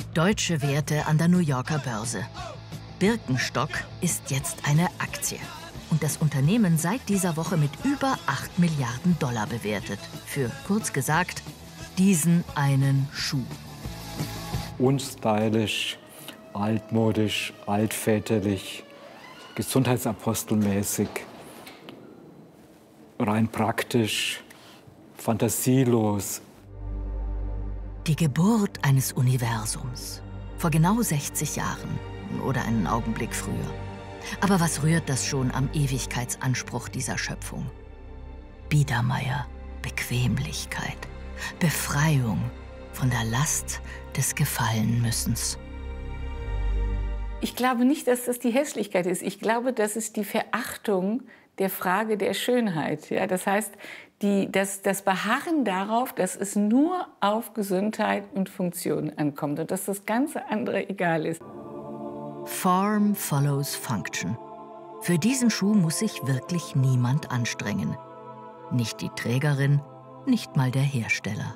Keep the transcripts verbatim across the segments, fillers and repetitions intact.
Deutsche Werte an der New Yorker Börse. Birkenstock ist jetzt eine Aktie. Und das Unternehmen seit dieser Woche mit über acht Milliarden Dollar bewertet. Für, kurz gesagt, diesen einen Schuh. Unstylisch, altmodisch, altväterlich, gesundheitsapostelmäßig, rein praktisch, fantasielos. Die Geburt eines Universums. Vor genau sechzig Jahren oder einen Augenblick früher. Aber was rührt das schon am Ewigkeitsanspruch dieser Schöpfung? Biedermeier, Bequemlichkeit, Befreiung von der Last des Gefallenmüssens. Ich glaube nicht, dass das die Hässlichkeit ist. Ich glaube, das ist die Verachtung der Frage der Schönheit. Ja, das heißt, die, das, das Beharren darauf, dass es nur auf Gesundheit und Funktion ankommt und dass das ganze andere egal ist. Form follows function. Für diesen Schuh muss sich wirklich niemand anstrengen. Nicht die Trägerin, nicht mal der Hersteller.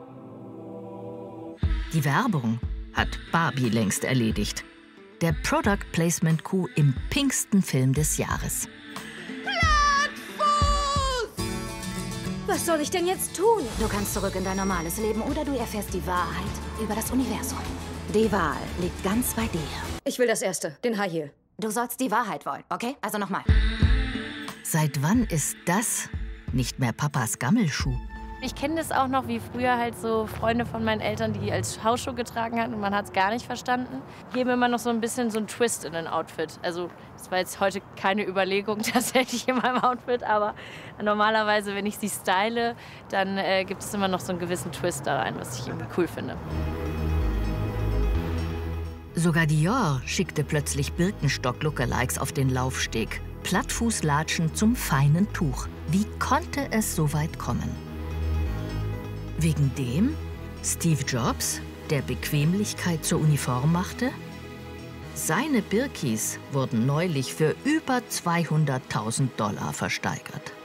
Die Werbung hat Barbie längst erledigt. Der Product Placement Coup im pinksten Film des Jahres. Was soll ich denn jetzt tun? Du kannst zurück in dein normales Leben oder du erfährst die Wahrheit über das Universum. Die Wahl liegt ganz bei dir. Ich will das Erste, den High Heel. Du sollst die Wahrheit wollen, okay? Also nochmal. Seit wann ist das nicht mehr Papas Gammelschuh? Ich kenne das auch noch wie früher halt so Freunde von meinen Eltern, die als Hausschuh getragen hatten und man hat es gar nicht verstanden. Geben immer noch so ein bisschen so einen Twist in ein Outfit. Also das war jetzt heute keine Überlegung tatsächlich in meinem Outfit, aber normalerweise, wenn ich sie style, dann äh, gibt es immer noch so einen gewissen Twist da rein, was ich irgendwie cool finde. Sogar Dior schickte plötzlich Birkenstock-Lookalikes auf den Laufsteg. Plattfußlatschen zum feinen Tuch. Wie konnte es so weit kommen? Wegen dem Steve Jobs, der Bequemlichkeit zur Uniform machte? Seine Birkis wurden neulich für über zweihunderttausend Dollar versteigert.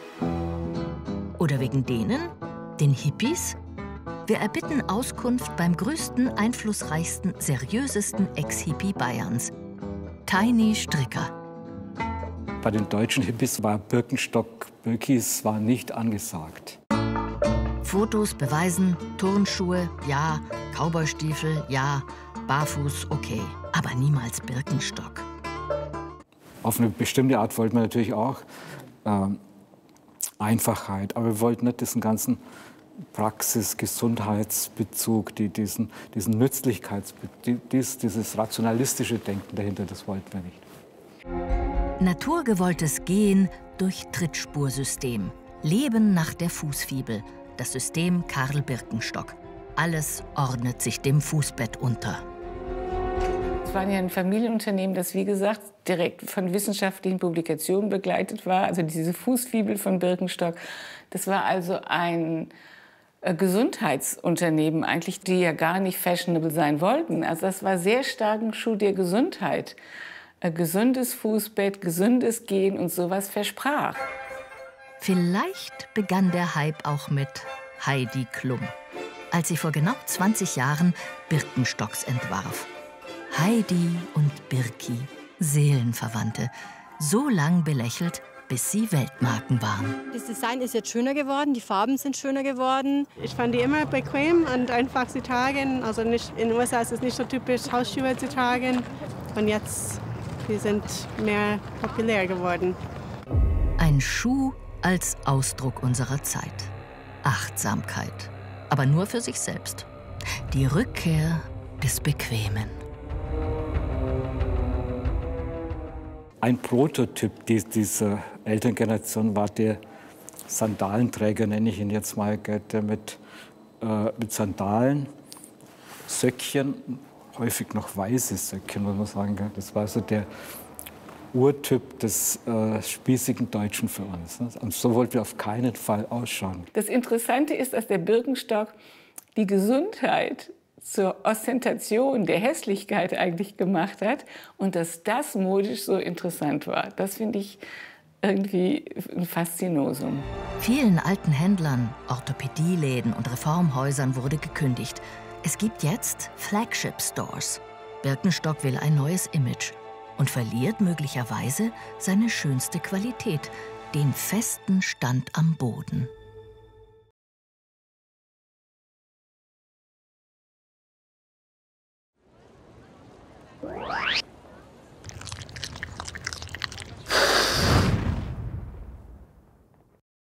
Oder wegen denen, den Hippies? Wir erbitten Auskunft beim größten, einflussreichsten, seriösesten Ex-Hippie Bayerns, Tiny Stricker. Bei den deutschen Hippies war Birkenstock, Birkis war nicht angesagt. Fotos beweisen, Turnschuhe, ja, Cowboystiefel, ja, barfuß, okay, aber niemals Birkenstock. Auf eine bestimmte Art wollten wir natürlich auch ähm, Einfachheit, aber wir wollten nicht diesen ganzen Praxis-, Gesundheitsbezug, die, diesen, diesen Nützlichkeitsbezug, dies, dieses rationalistische Denken dahinter, das wollten wir nicht. Naturgewolltes Gehen durch Trittspursystem. Leben nach der Fußfibel. Das System Karl Birkenstock. Alles ordnet sich dem Fußbett unter. Es war ja ein Familienunternehmen, das, wie gesagt, direkt von wissenschaftlichen Publikationen begleitet war. Also diese Fußfibel von Birkenstock. Das war also ein Gesundheitsunternehmen eigentlich, die ja gar nicht fashionable sein wollten. Also das war sehr stark ein Schuh der Gesundheit. Ein gesundes Fußbett, gesundes Gehen und sowas versprach. Vielleicht begann der Hype auch mit Heidi Klum, als sie vor genau zwanzig Jahren Birkenstocks entwarf. Heidi und Birki, Seelenverwandte, so lang belächelt, bis sie Weltmarken waren. Das Design ist jetzt schöner geworden, die Farben sind schöner geworden. Ich fand die immer bequem und einfach zu tragen. Also nicht, in den U S A ist es nicht so typisch, Hausschuhe zu tragen. Und jetzt, die sind mehr populär geworden. Ein Schuh als Ausdruck unserer Zeit. Achtsamkeit, aber nur für sich selbst. Die Rückkehr des Bequemen. Ein Prototyp dieser Elterngeneration war der Sandalenträger, nenne ich ihn jetzt mal, der mit, äh, mit Sandalen, Söckchen, häufig noch weiße Söckchen, muss man sagen. Das war so der Urtyp des äh, spießigen Deutschen für uns. Ne? Und so wollten wir auf keinen Fall ausschauen. Das Interessante ist, dass der Birkenstock die Gesundheit zur Ostentation der Hässlichkeit eigentlich gemacht hat und dass das modisch so interessant war. Das finde ich irgendwie ein Faszinosum. Vielen alten Händlern, Orthopädieläden und Reformhäusern wurde gekündigt. Es gibt jetzt Flagship Stores. Birkenstock will ein neues Image und verliert möglicherweise seine schönste Qualität, den festen Stand am Boden.